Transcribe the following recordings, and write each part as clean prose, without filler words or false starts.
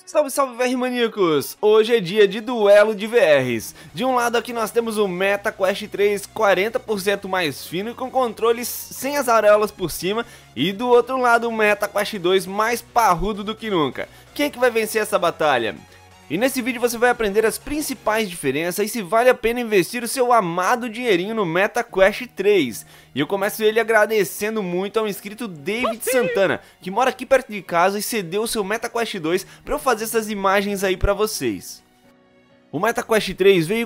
Salve, salve, VR maníacos! Hoje é dia de duelo de VRs. De um lado aqui nós temos o MetaQuest 3 40% mais fino e com controles sem as areolas por cima. E do outro lado o MetaQuest 2 mais parrudo do que nunca. Quem é que vai vencer essa batalha? E nesse vídeo você vai aprender as principais diferenças e se vale a pena investir o seu amado dinheirinho no MetaQuest 3. E eu começo ele agradecendo muito ao inscrito David Santana, que mora aqui perto de casa e cedeu o seu MetaQuest 2 para eu fazer essas imagens aí para vocês. O MetaQuest 3 veio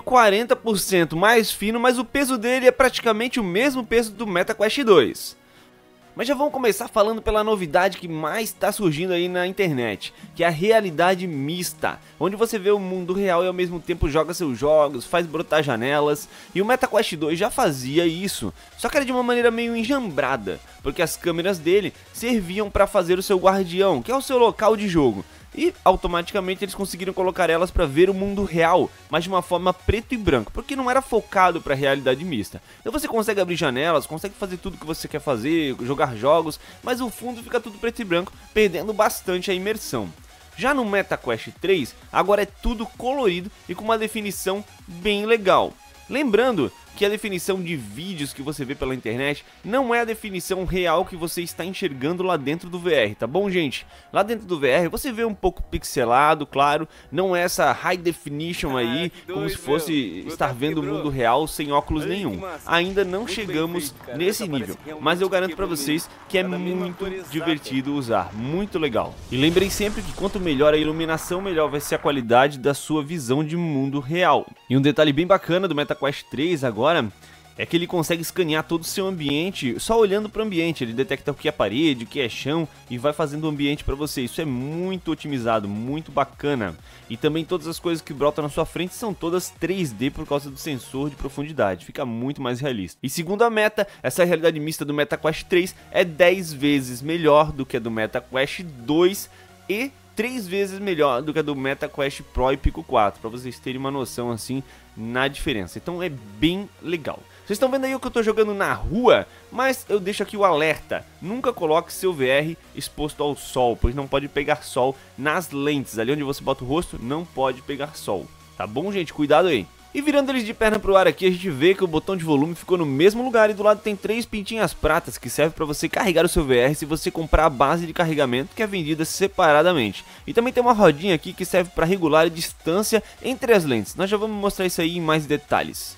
40% mais fino, mas o peso dele é praticamente o mesmo peso do MetaQuest 2. Mas já vamos começar falando pela novidade que mais está surgindo aí na internet, que é a realidade mista, onde você vê o mundo real e ao mesmo tempo joga seus jogos, faz brotar janelas, e o MetaQuest 2 já fazia isso, só que era de uma maneira meio enjambrada, porque as câmeras dele serviam para fazer o seu guardião, que é o seu local de jogo. E automaticamente eles conseguiram colocar elas para ver o mundo real, mas de uma forma preto e branco, porque não era focado para a realidade mista. Então você consegue abrir janelas, consegue fazer tudo que você quer fazer, jogar jogos, mas o fundo fica tudo preto e branco, perdendo bastante a imersão. Já no MetaQuest 3, agora é tudo colorido e com uma definição bem legal. Lembrando que a definição de vídeos que você vê pela internet não é a definição real que você está enxergando lá dentro do VR, tá bom, gente? Lá dentro do VR você vê um pouco pixelado, claro, não é essa high definition aí, como se fosse estar vendo o mundo real sem óculos nenhum. Ainda não chegamos nesse nível, mas eu garanto pra vocês que é muito divertido usar, muito legal. E lembrem sempre que quanto melhor a iluminação, melhor vai ser a qualidade da sua visão de mundo real. E um detalhe bem bacana do MetaQuest 3 agora é que ele consegue escanear todo o seu ambiente só olhando para o ambiente. Ele detecta o que é parede, o que é chão e vai fazendo o ambiente para você. Isso é muito otimizado, muito bacana. E também todas as coisas que brotam na sua frente são todas 3D por causa do sensor de profundidade. Fica muito mais realista. E segundo a Meta, essa realidade mista do MetaQuest 3 é 10 vezes melhor do que a do MetaQuest 2 e 3 vezes melhor do que a do MetaQuest Pro e Pico 4, para vocês terem uma noção assim na diferença. Então é bem legal. Vocês estão vendo aí o que eu estou jogando na rua, mas eu deixo aqui o alerta. Nunca coloque seu VR exposto ao sol, pois não pode pegar sol nas lentes. Ali onde você bota o rosto, não pode pegar sol. Tá bom, gente? Cuidado aí. E virando eles de perna pro ar aqui, a gente vê que o botão de volume ficou no mesmo lugar e do lado tem 3 pintinhas pratas que servem para você carregar o seu VR se você comprar a base de carregamento que é vendida separadamente. E também tem uma rodinha aqui que serve para regular a distância entre as lentes. Nós já vamos mostrar isso aí em mais detalhes.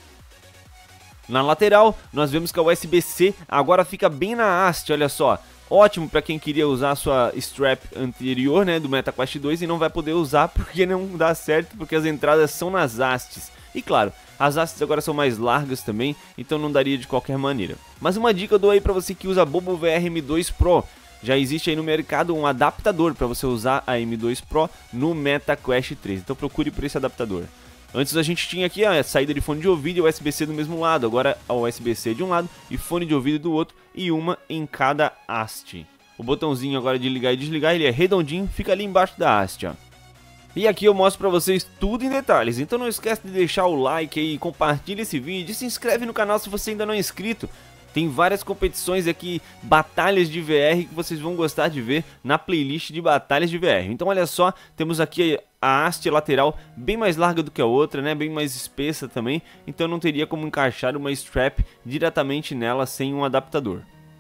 Na lateral, nós vemos que a USB-C agora fica bem na haste, olha só. Ótimo para quem queria usar a sua strap anterior, né, do MetaQuest 2 e não vai poder usar porque não dá certo, porque as entradas são nas hastes. E claro, as hastes agora são mais largas também, então não daria de qualquer maneira. Mas uma dica eu dou aí para você que usa a BoboVR M2 Pro. Já existe aí no mercado um adaptador para você usar a M2 Pro no MetaQuest 3, então procure por esse adaptador. Antes a gente tinha aqui a saída de fone de ouvido e USB-C do mesmo lado, agora a USB-C de um lado e fone de ouvido do outro e uma em cada haste. O botãozinho agora de ligar e desligar, ele é redondinho, fica ali embaixo da haste, ó. E aqui eu mostro pra vocês tudo em detalhes, então não esquece de deixar o like aí, compartilha esse vídeo e se inscreve no canal se você ainda não é inscrito. Tem várias competições aqui, batalhas de VR que vocês vão gostar de ver na playlist de batalhas de VR. Então olha só, temos aqui a haste lateral bem mais larga do que a outra, né? Bem mais espessa também, então não teria como encaixar uma strap diretamente nela sem um adaptador.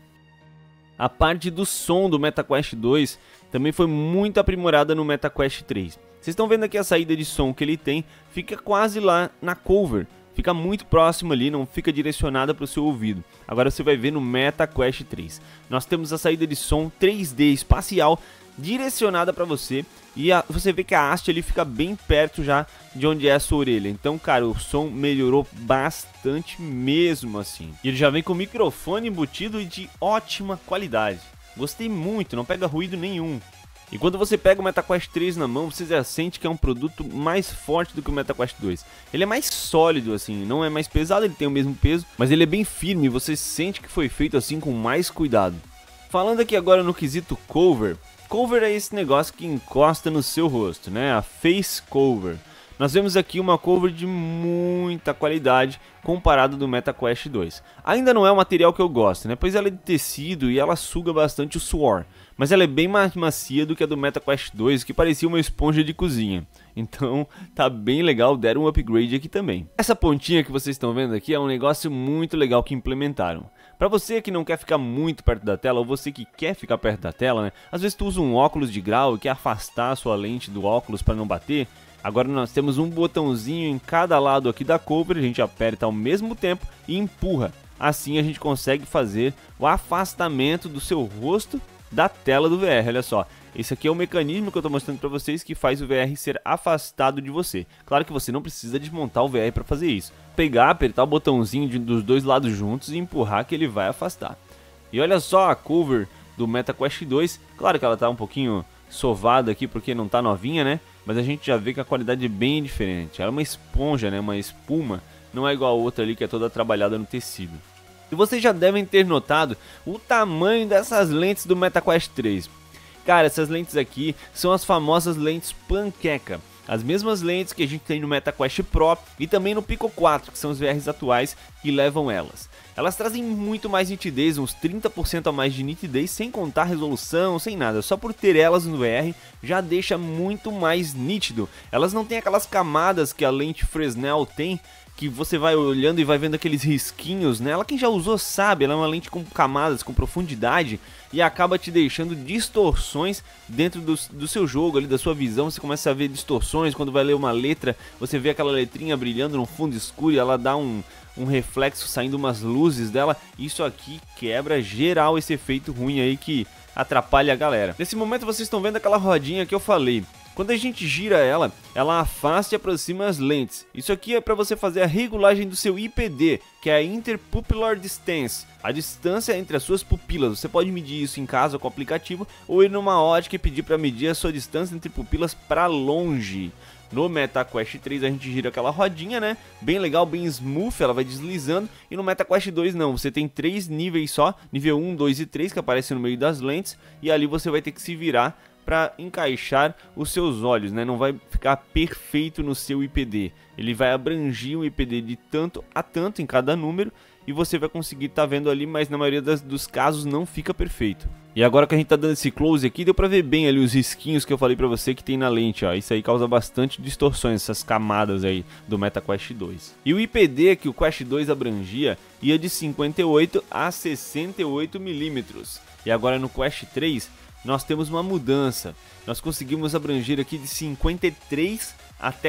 A parte do som do MetaQuest 2 também foi muito aprimorada no MetaQuest 3. Vocês estão vendo aqui a saída de som que ele tem, fica quase lá na cover. Fica muito próximo ali, não fica direcionada para o seu ouvido. Agora você vai ver no MetaQuest 3. Nós temos a saída de som 3D espacial direcionada para você. E você vê que a haste ali fica bem perto já de onde é a sua orelha. Então, cara, o som melhorou bastante mesmo assim. E ele já vem com microfone embutido e de ótima qualidade. Gostei muito, não pega ruído nenhum. E quando você pega o MetaQuest 3 na mão, você já sente que é um produto mais forte do que o MetaQuest 2. Ele é mais sólido assim, não é mais pesado, ele tem o mesmo peso, mas ele é bem firme, você sente que foi feito assim com mais cuidado. Falando aqui agora no quesito cover, cover é esse negócio que encosta no seu rosto, né? A face cover. nós vemos aqui uma cover de muita qualidade comparado do MetaQuest 2. Ainda não é um material que eu gosto, né? Pois ela é de tecido e ela suga bastante o suor. Mas ela é bem mais macia do que a do MetaQuest 2, que parecia uma esponja de cozinha. Então tá bem legal, deram um upgrade aqui também. Essa pontinha que vocês estão vendo aqui é um negócio muito legal que implementaram. Para você que não quer ficar muito perto da tela, ou você que quer ficar perto da tela, né? Às vezes tu usa um óculos de grau e quer afastar a sua lente do óculos para não bater. Agora nós temos um botãozinho em cada lado aqui da cover, a gente aperta ao mesmo tempo e empurra. Assim a gente consegue fazer o afastamento do seu rosto da tela do VR, olha só. Esse aqui é o mecanismo que eu estou mostrando para vocês que faz o VR ser afastado de você. Claro que você não precisa desmontar o VR para fazer isso. Pegar, apertar o botãozinho dos dois lados juntos e empurrar que ele vai afastar. E olha só a cover do MetaQuest 2. Claro que ela está um pouquinho sovada aqui porque não está novinha, né? Mas a gente já vê que a qualidade é bem diferente. Ela é uma esponja, né? Uma espuma. Não é igual a outra ali que é toda trabalhada no tecido. E vocês já devem ter notado o tamanho dessas lentes do MetaQuest 3. Cara, essas lentes aqui são as famosas lentes panqueca. As mesmas lentes que a gente tem no MetaQuest Pro e também no Pico 4, que são os VRs atuais que levam elas. Elas trazem muito mais nitidez, uns 30% a mais de nitidez, sem contar resolução, sem nada. Só por ter elas no VR já deixa muito mais nítido. Elas não têm aquelas camadas que a lente Fresnel tem, que você vai olhando e vai vendo aqueles risquinhos nela. Quem já usou sabe, ela é uma lente com camadas, com profundidade e acaba te deixando distorções dentro do seu jogo, ali, da sua visão. Você começa a ver distorções, quando vai ler uma letra, você vê aquela letrinha brilhando no fundo escuro e ela dá um reflexo saindo umas luzes dela. Isso aqui quebra geral esse efeito ruim aí que atrapalha a galera. Nesse momento vocês estão vendo aquela rodinha que eu falei. Quando a gente gira ela, ela afasta e aproxima as lentes. Isso aqui é para você fazer a regulagem do seu IPD, que é a Interpupillar Distance, a distância entre as suas pupilas. Você pode medir isso em casa com o aplicativo ou ir numa ótica e pedir para medir a sua distância entre pupilas para longe. No MetaQuest 3 a gente gira aquela rodinha, né? Bem legal, bem smooth, ela vai deslizando. E no MetaQuest 2 não, você tem 3 níveis só, nível 1, 2 e 3 que aparecem no meio das lentes. E ali você vai ter que se virar para encaixar os seus olhos, né? Não vai ficar perfeito no seu IPD. Ele vai abranger o IPD de tanto a tanto em cada número e você vai conseguir estar vendo ali, mas na maioria dos casos não fica perfeito. E agora que a gente tá dando esse close aqui, deu pra ver bem ali os risquinhos que eu falei pra você que tem na lente, ó. Isso aí causa bastante distorções, essas camadas aí do MetaQuest 2. E o IPD que o Quest 2 abrangia ia de 58 a 68 milímetros. E agora no Quest 3 nós temos uma mudança. Nós conseguimos abranger aqui de 53 até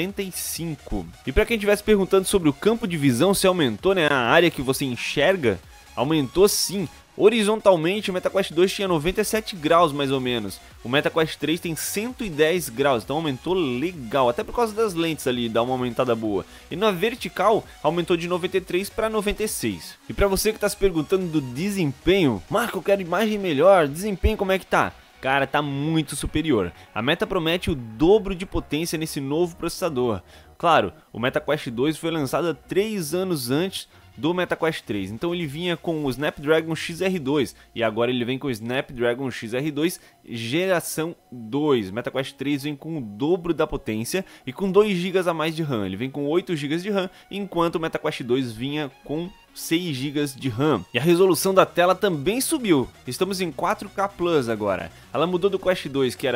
75. E para quem estivesse perguntando sobre o campo de visão, se aumentou, né, a área que você enxerga, aumentou sim. Horizontalmente o MetaQuest 2 tinha 97 graus mais ou menos, o MetaQuest 3 tem 110 graus, então aumentou legal, até por causa das lentes ali, dá uma aumentada boa. E na vertical aumentou de 93 para 96. E para você que está se perguntando do desempenho, Marco, eu quero imagem melhor, desempenho como é que tá? Cara, tá muito superior. A Meta promete o dobro de potência nesse novo processador. Claro, o MetaQuest 2 foi lançado 3 anos antes do MetaQuest 3, então ele vinha com o Snapdragon XR2 e agora ele vem com o Snapdragon XR2 geração 2. O MetaQuest 3 vem com o dobro da potência e com 2 GB a mais de RAM. Ele vem com 8 GB de RAM, enquanto o MetaQuest 2 vinha com 6 GB de RAM. E a resolução da tela também subiu. Estamos em 4K Plus agora. Ela mudou do Quest 2, que era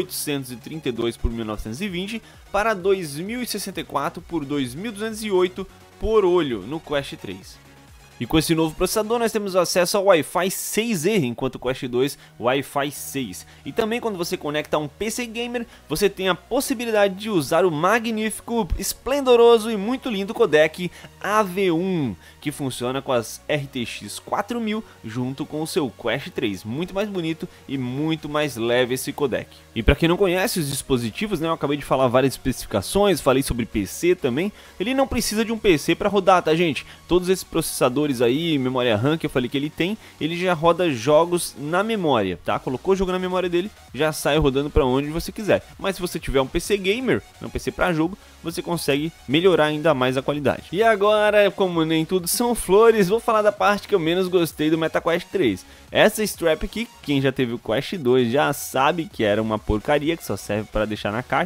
1832 por 1920, para 2064 por 2208 por olho no Quest 3. E com esse novo processador nós temos acesso ao Wi-Fi 6E, enquanto o Quest 2 Wi-Fi 6. E também quando você conecta a um PC Gamer, você tem a possibilidade de usar o magnífico, esplendoroso e muito lindo codec AV1, que funciona com as RTX 4000 junto com o seu Quest 3. Muito mais bonito e muito mais leve esse codec. E para quem não conhece os dispositivos, né, eu acabei de falar várias especificações, falei sobre PC também. Ele não precisa de um PC para rodar, tá gente? Todos esses processadores aí, memória RAM que eu falei que ele já roda jogos na memória, tá? Colocou o jogo na memória dele, já sai rodando para onde você quiser. Mas se você tiver um PC gamer, um PC para jogo, você consegue melhorar ainda mais a qualidade. E agora, como nem tudo são flores, vou falar da parte que eu menos gostei do MetaQuest 3. Essa strap aqui, quem já teve o Quest 2 já sabe que era uma porcaria, que só serve para deixar na caixa.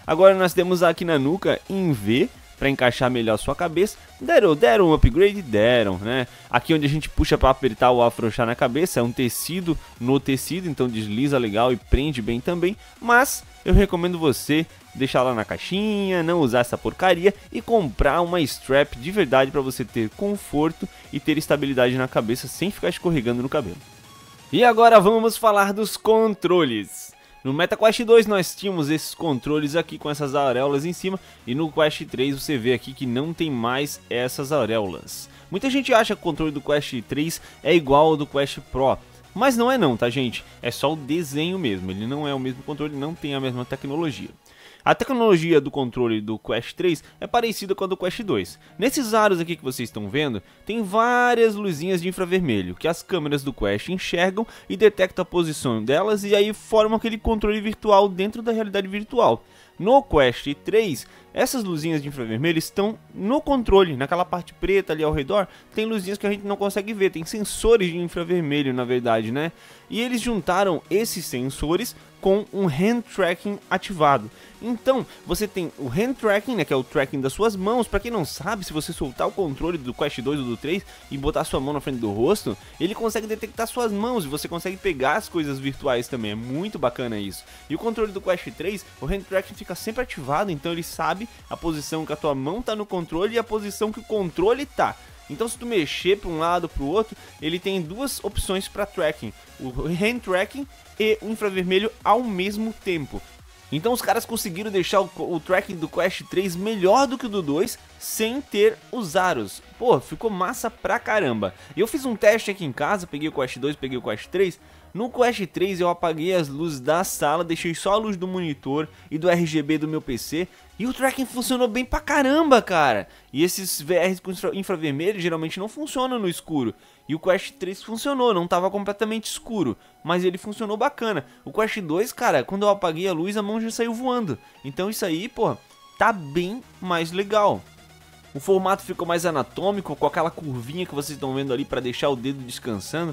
Agora nós temos aqui na nuca em V, para encaixar melhor sua cabeça. Deram um upgrade? Deram, né? Aqui onde a gente puxa para apertar ou afrouxar na cabeça é um tecido no tecido, então desliza legal e prende bem também. Mas eu recomendo você deixar lá na caixinha, não usar essa porcaria e comprar uma strap de verdade para você ter conforto e ter estabilidade na cabeça sem ficar escorregando no cabelo. E agora vamos falar dos controles. No MetaQuest 2 nós tínhamos esses controles aqui com essas auréolas em cima, e no Quest 3 você vê aqui que não tem mais essas auréolas. Muita gente acha que o controle do Quest 3 é igual ao do Quest Pro, mas não é não, tá gente? É só o desenho mesmo, ele não é o mesmo controle, não tem a mesma tecnologia. A tecnologia do controle do Quest 3 é parecida com a do Quest 2. Nesses aros aqui que vocês estão vendo, tem várias luzinhas de infravermelho que as câmeras do Quest enxergam e detectam a posição delas e aí formam aquele controle virtual dentro da realidade virtual. No Quest 3, essas luzinhas de infravermelho estão no controle, naquela parte preta ali ao redor, tem luzinhas que a gente não consegue ver, tem sensores de infravermelho na verdade, né? E eles juntaram esses sensores com um hand tracking ativado. Então, você tem o hand tracking, né, que é o tracking das suas mãos. Para quem não sabe, se você soltar o controle do Quest 2 ou do 3 e botar sua mão na frente do rosto, ele consegue detectar suas mãos e você consegue pegar as coisas virtuais também. É muito bacana isso. E o controle do Quest 3, o hand tracking fica sempre ativado, então ele sabe a posição que a tua mão tá no controle e a posição que o controle tá. Então se tu mexer para um lado para o outro, ele tem duas opções para tracking, o hand tracking e o infravermelho ao mesmo tempo. Então os caras conseguiram deixar o tracking do Quest 3 melhor do que o do 2, sem ter os aros. Pô, ficou massa pra caramba. Eu fiz um teste aqui em casa, peguei o Quest 2, peguei o Quest 3. No Quest 3 eu apaguei as luzes da sala, deixei só a luz do monitor e do RGB do meu PC. E o tracking funcionou bem pra caramba, cara. E esses VRs com infravermelho geralmente não funcionam no escuro. E o Quest 3 funcionou, não tava completamente escuro, mas ele funcionou bacana. O Quest 2, cara, quando eu apaguei a luz, a mão já saiu voando. Então isso aí, pô, tá bem mais legal. O formato ficou mais anatômico, com aquela curvinha que vocês estão vendo ali para deixar o dedo descansando.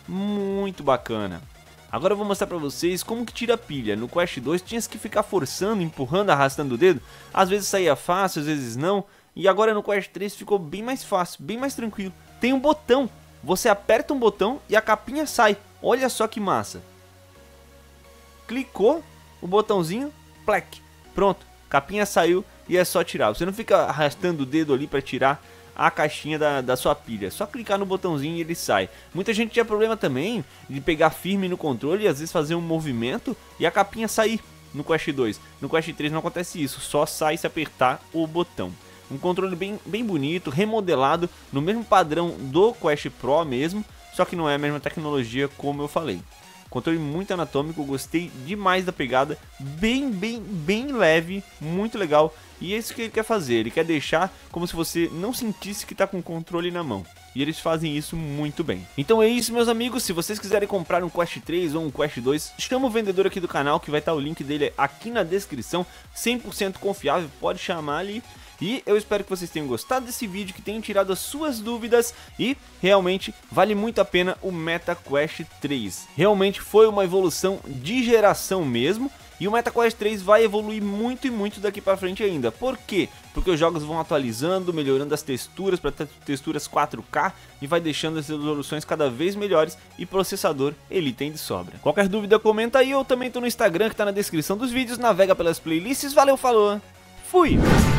Muito bacana. Agora eu vou mostrar pra vocês como que tira a pilha. No Quest 2 tinha que ficar forçando, empurrando, arrastando o dedo. Às vezes saía fácil, às vezes não. E agora no Quest 3 ficou bem mais fácil, bem mais tranquilo. Tem um botão. Você aperta um botão e a capinha sai. Olha só que massa. Clicou, o botãozinho, plec. Pronto, capinha saiu e é só tirar. Você não fica arrastando o dedo ali pra tirar a caixinha da sua pilha. Só clicar no botãozinho e ele sai. Muita gente tinha problema também de pegar firme no controle e às vezes fazer um movimento e a capinha sair no Quest 2. No Quest 3 não acontece isso, só sai se apertar o botão. Um controle bem bonito, remodelado, no mesmo padrão do Quest Pro mesmo, só que não é a mesma tecnologia como eu falei. Controle muito anatômico, gostei demais da pegada, bem leve, muito legal. E é isso que ele quer fazer, ele quer deixar como se você não sentisse que está com o controle na mão. E eles fazem isso muito bem. Então é isso, meus amigos, se vocês quiserem comprar um Quest 3 ou um Quest 2, chama o vendedor aqui do canal que vai estar o link dele aqui na descrição, 100% confiável, pode chamar ali. E eu espero que vocês tenham gostado desse vídeo, que tenham tirado as suas dúvidas e realmente vale muito a pena o MetaQuest 3. Realmente foi uma evolução de geração mesmo. E o MetaQuest 3 vai evoluir muito e muito daqui pra frente ainda. Por quê? Porque os jogos vão atualizando, melhorando as texturas para texturas 4K e vai deixando as resoluções cada vez melhores e processador ele tem de sobra. Qualquer dúvida comenta aí, eu também tô no Instagram que tá na descrição dos vídeos, navega pelas playlists, valeu, falou, fui!